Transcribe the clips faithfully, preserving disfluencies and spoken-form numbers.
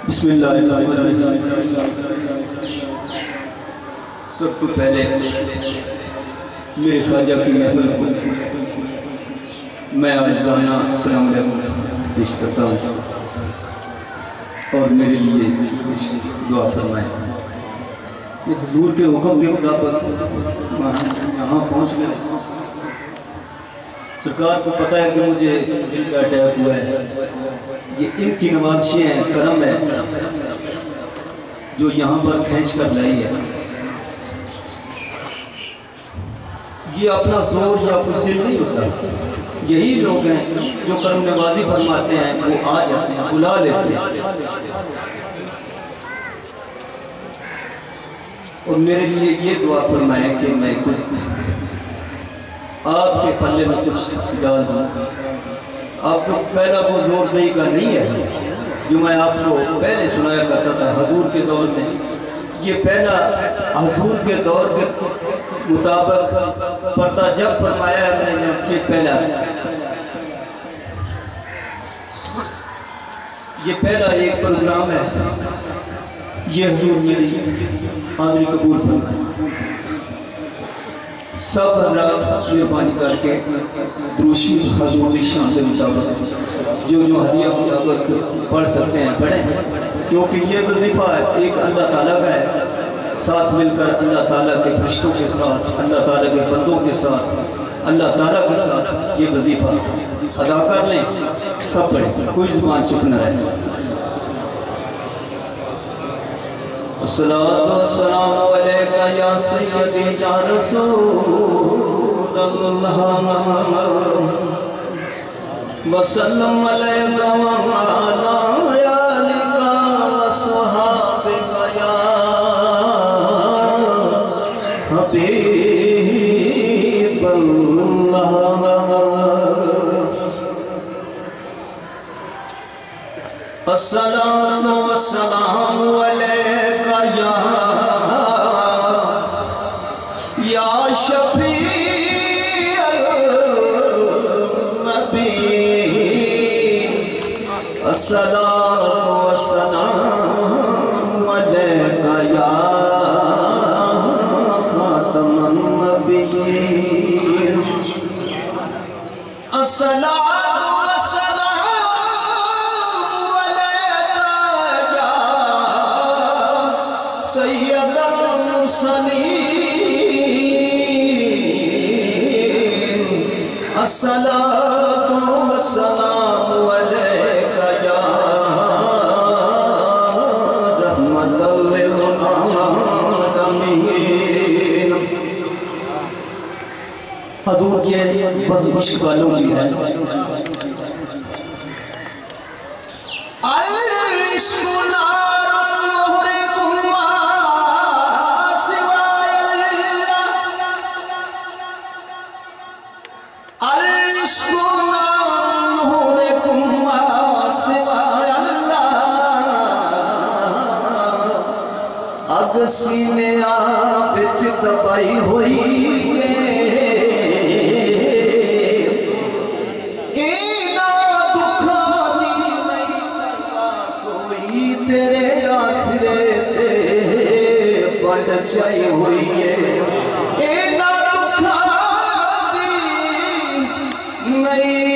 بسم اللہ الرحمن الرحیم۔ سب کو پہلے میرے خواجہ کی محفل کو میں عاجزانہ السلام علیکم پیش کرتا ہوں اور میرے لیے دعا فرمائیں کہ حضور کے حکم کے مطابق یہاں پہنچ گئے۔ سرکار کو پتہ ہے کہ مجھے دل کا اٹیک ہوا ہے، یہ ان کی نوازشیں ہیں، کرم ہے جو یہاں پر کھینچ کر لائی ہے۔ یہ اپنا زور یا کوئی سر نہیں ہوتا، یہی لوگ ہیں جو کرم نوازی فرماتے ہیں، وہ آ جاتے ہیں، بلا لیتے ہیں۔ اور میرے لیے یہ دعا فرمائیں کہ میں کچھ آپ کے پلے میں کچھ ڈال دوں۔ آپ کو پہلا وہ زور دہی کا نہیں ہے جو میں آپ کو پہلے سنایا کرتا تھا حضور کے دور میں۔ یہ پہلا حضور کے دور کے مطابق پردہ جب فرمایا ہے میں نے یہ پہلا یہ پہلا ایک پروگرام ہے، یہ حضور میری حاضری قبول فرمائے۔ سب حضرات مہربانی کر کے دروشی حضور کی شان کے مطابق جو جو ہدیہ مطابق پڑھ سکتے ہیں پڑھیں، کیونکہ یہ وظیفہ ہے ایک اللہ تعالیٰ کا ہے، ساتھ مل کر اللہ تعالیٰ کے فرشتوں کے ساتھ، اللہ تعالیٰ کے بندوں کے ساتھ، اللہ تعالیٰ کے ساتھ یہ وظیفہ ادا کر لیں۔ سب پڑھیں، کوئی زبان چپ نہ رہے۔ الصلاة والسلام علیکہ یا سیدی یا رسول اللہ وسلم علیکہ وعلا آلکہ وصحابکہ یا حبیب اللہ۔ الصلاة والسلام علیکہ یا یا شفیع النبی، الصلاة والسلام علیکہ یا خاتم النبیین، الصلاة سید المرسلین، الصلاة والسلام علیکہ یا رحمت للعالمین۔ حضور یہ بس عشق والوں کی ہے۔ العشق اگ سینے آپچ دبائی ہوئی ہے، اینا دکھانی نہیں کرنا کوئی تیرے آسرے تے بڑھ چائی ہوئی ہے، اینا دکھانی نہیں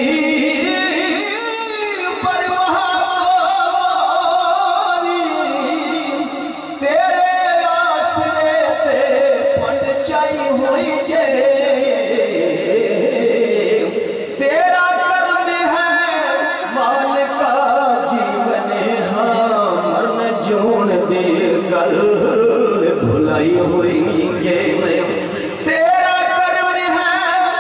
بھلائی ہوئی یہ میں تیرا کرم ہے،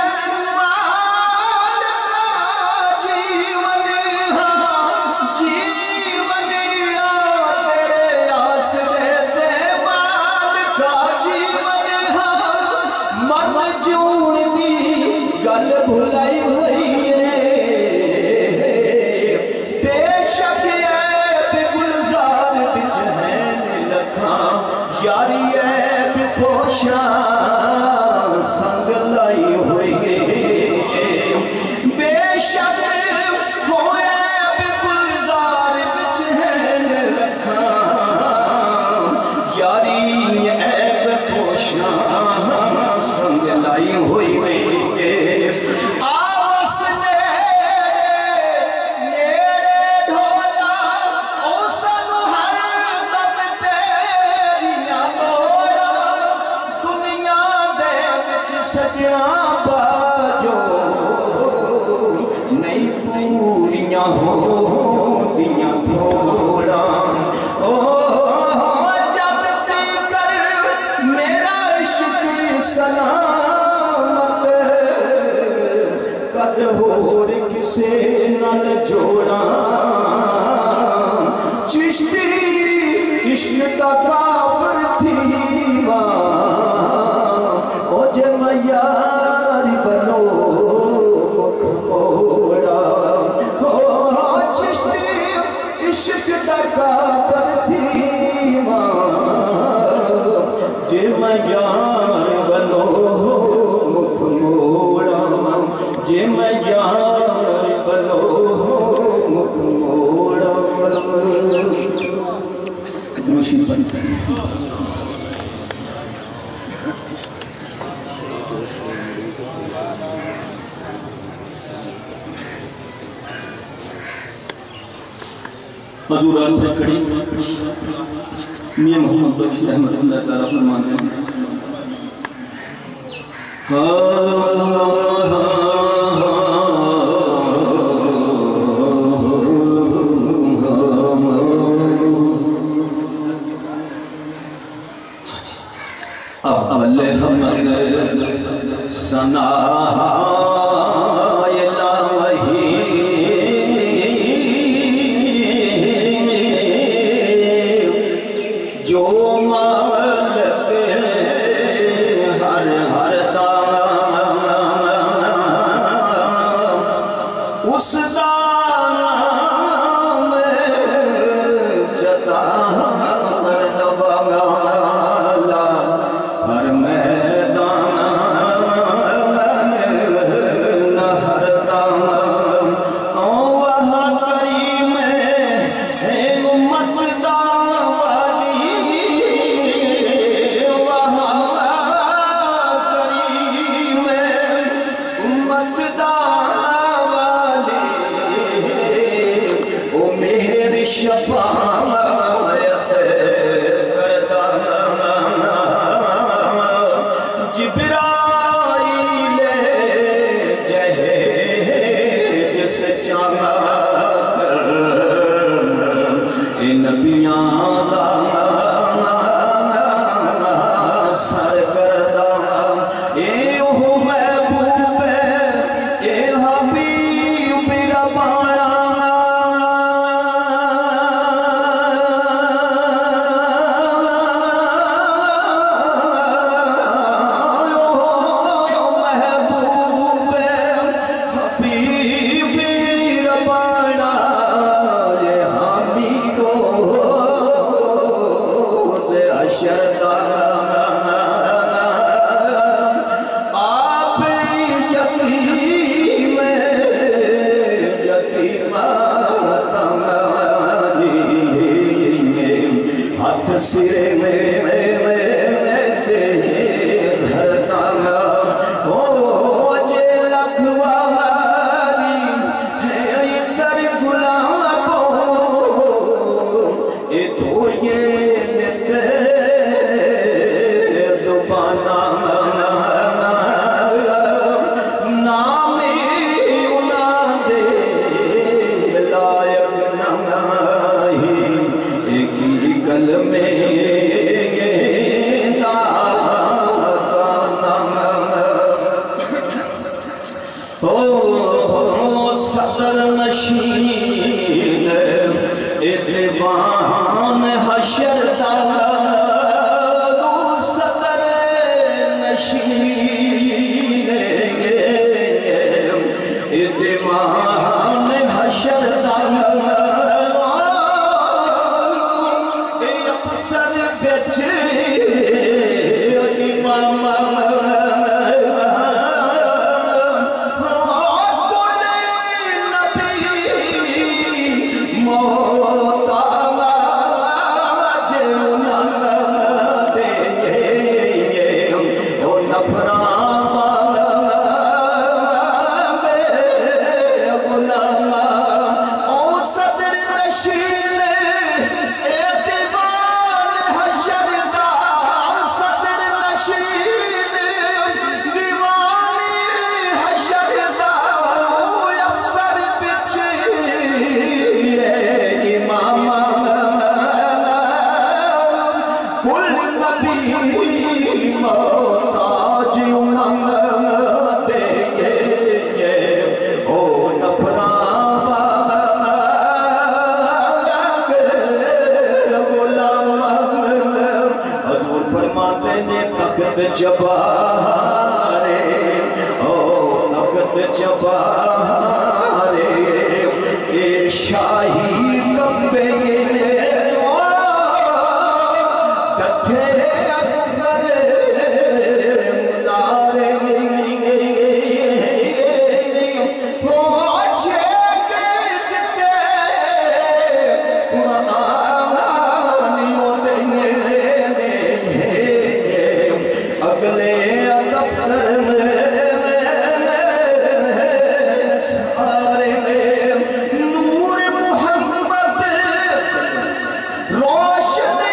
مال کا جیون ہاں جیون یا تیرے آسرے دے، مال کا جیون ہاں من جون دی گل بھلائی ہوئی ہے، بے شک ہے بے گلزار بچ ہے لکھاں یاری عیب پوشا سنگ لائی ہوئی ہے، بے شک ہو عیب گلزار بچ ہے سجنا باجو نہیں پوریاں ہو دیاں تھوڑا جب کر میرا عشق سلامت کد ہور کسے نال جوڑا چشتی عشق کا کافر تھی او جے میں یاری بنو مکھ موڑا چشتی عشق کا کافر تھی جے میں یار بنو مکھ موڑا جے میں یار بنو مکھ موڑا دروشی پڑھتے ہیں حضور آن سے کھڑی میاں محمد بخش رحمت اللہ تعالیٰ فرماتے ہیں اول حمد ثنا سرے میں میں دھرتا ہو جے لکھواری ہے اتر گلاب اے تو یہ نتے زبانہ نامی انہاں دے لائق نمائی ایک ہی گل میں صدر نشین ادوان حشر دا صدر نشین ادوان حشر دا افسر بچ امام موت آج جبارے او تخت جبارے اے شاہی کمبے دٹھے اکبر منارے پہنچے گئے قرآنیوں نے اگلے دفتر میں سارے نور محمد روشنی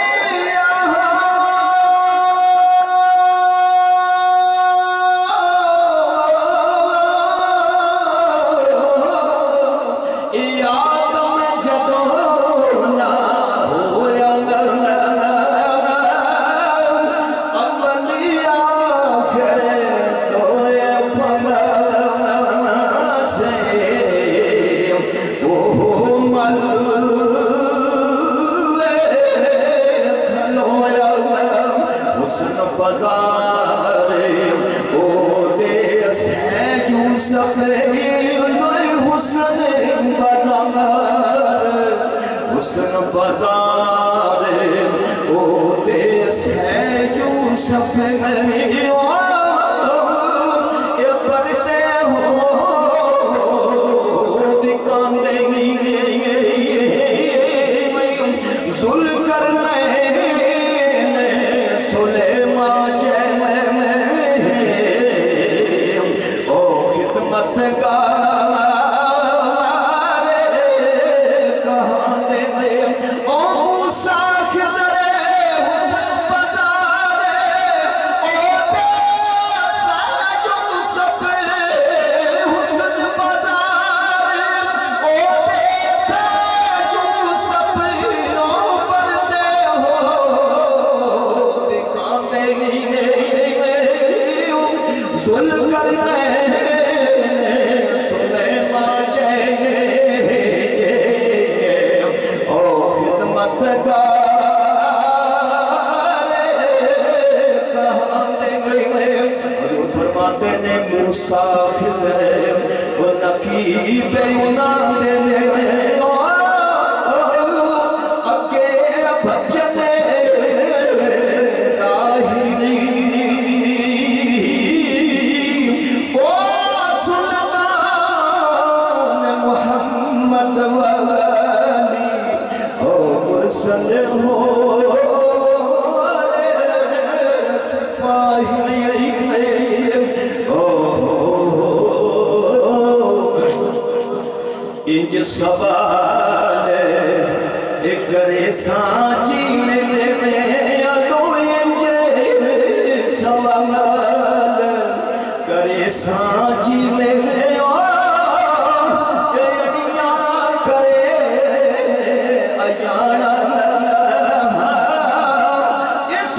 یاد میں جدوں نہ ہویا حسن بازار او دیس ہے یوسف میں یہ پڑھتے ہو دکھانے ذوالقرنین سلیمان جیل میں او خدمت کا موسیٰ خضر و نقیب یونان دینے اگے بچنے راہی نہیں او سلطان محمد والی او مرسل ہو سپاہی انج سوال ایک کرے سانچی میں میں ادو انج سوال کرے سانچی میں میں ایڈیاں کرے ایانا اس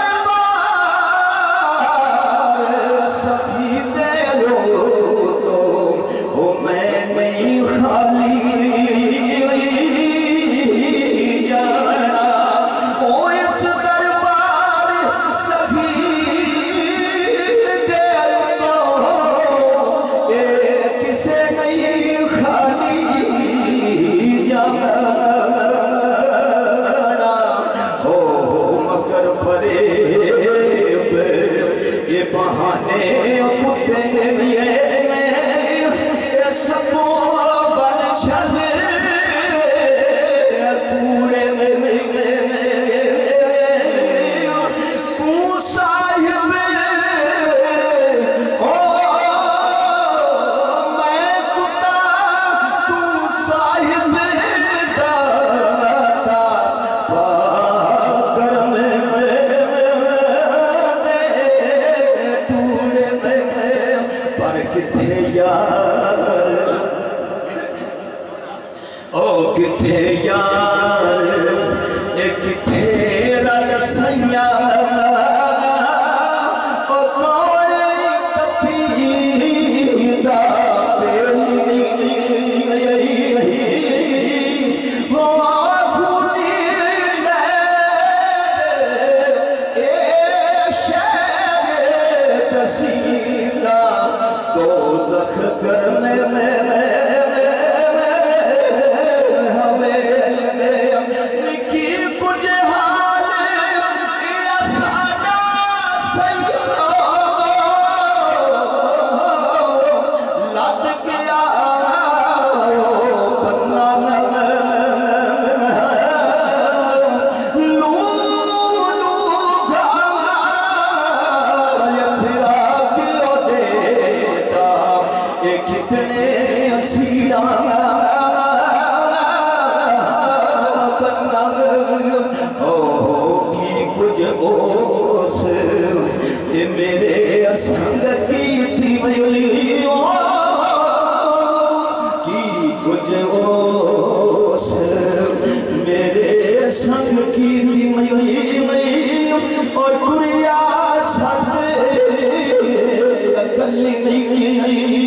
دربار سفی دے لو تو ہو میں نہیں خالی جانا او اس دربار سفی دے لو اے کسے نہیں خالی جانا ہو مکر فریب یہ بہانے پتے دیئے سپو بل چھلے پورے میں تو صاحب او میں کتا تو صاحب داتا پاکرم پورے میں پر کتھے یار او کتھے یار اے کتھے رل سیار او کوڑے تپیدہ پیرنی او آخونی لے اے شہر اے میرے سنگ کی تھی میلیوں کی کچھ اوس میرے سنگ کی تھی میلیوں اور ٹریا ساتھ لکلی نہیں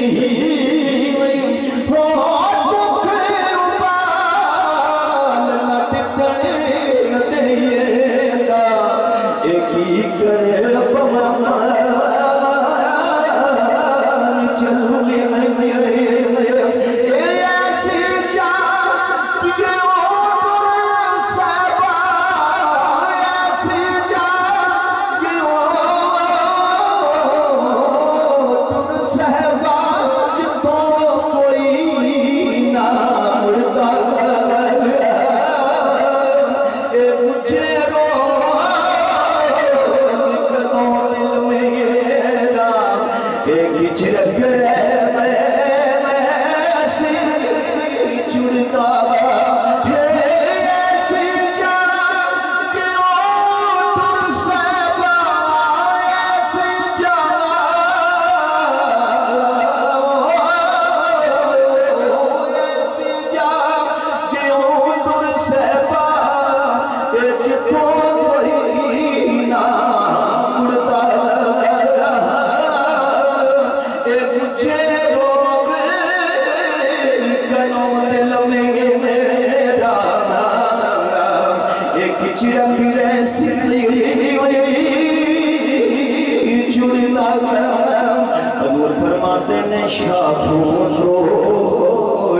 شاخوں توڑ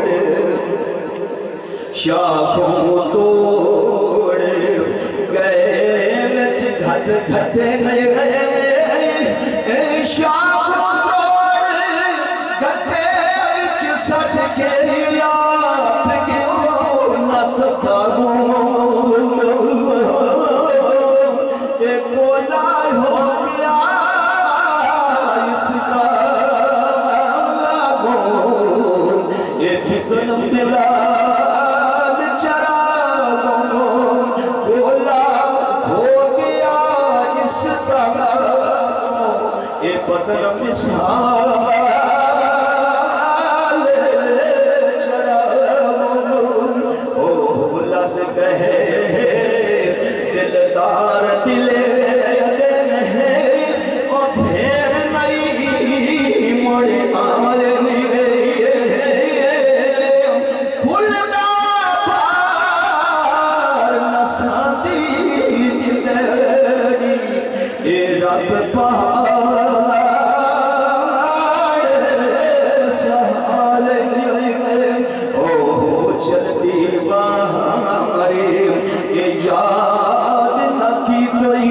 شاخوں توڑ گئے وچ گھٹ گھٹ گئے شاخوں توڑ گھٹے وچ سٹ کے آپ کیوں نہ سکوں ایک کولا ہو گیا اس کا کنم ملاد چراغوں بولا ہو گیا اس طرح اے بدر مثال چراغوں او لد گئے دلدار دلے اور پھر نہیں مڑے آئے رب پہاڑ سہال او چلتی بہارے یہ یاد نہ کی کوئی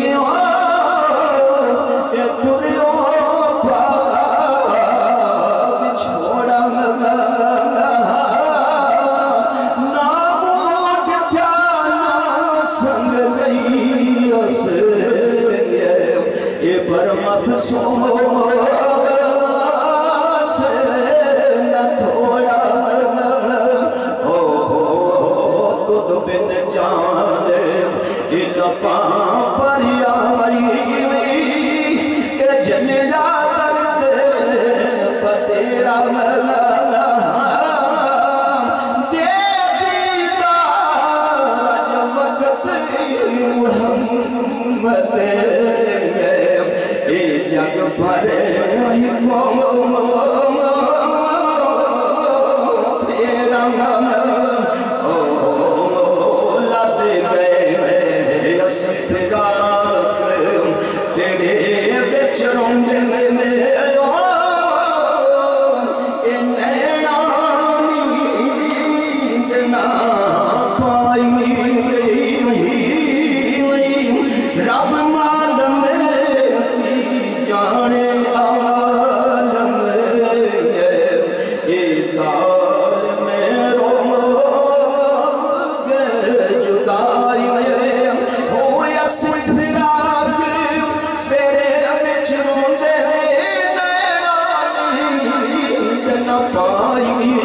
اے پریوں پاک چھوڑا ناموٹ جانا سنگ گئی اس برمت سو سے نہ تھوڑا تُدھ بن جانے لپاں پر آئی اے جلیا درد پتیرا دے دیدار جب وقت محمد جگ بھرے تیرا لد گئے اسفراق تیرے بچ رونجنے میں اے نینا نیند نہ پائی رب معلوم جانے عالم اے ظالم رو گئے جدائی میں ہو یا سفراق تیرے بچ روندے نینا نیند نہ پائی